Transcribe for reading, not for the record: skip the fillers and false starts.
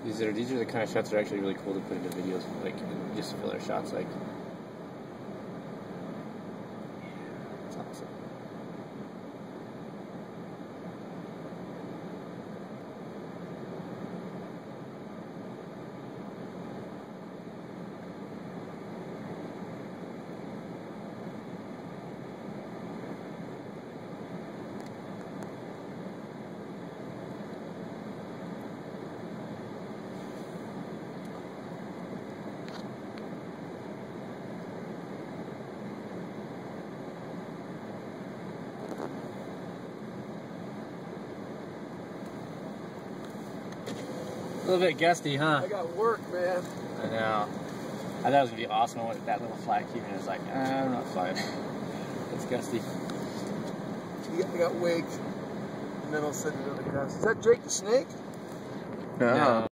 These are the kind of shots that are actually really cool to put into videos, like just filler shots, like. It's awesome. A little bit gusty, huh? I got work, man. I know. I thought it was gonna be awesome with that little flag keeping it. It's like, I'm not fine. It's gusty. I got wigged. And then I'll send it to the grass. Is that Jake the Snake? No.